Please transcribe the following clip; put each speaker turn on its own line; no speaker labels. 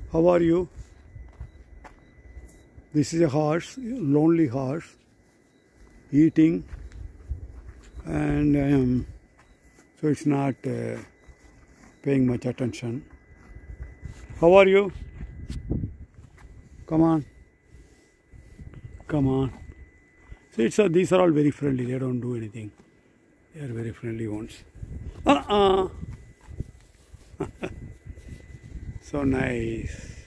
How are you? This is a horse, lonely horse, eating, and so it's not paying much attention. How are you? Come on. Come on. See, these are all very friendly. They don't do anything. They are very friendly ones. So nice.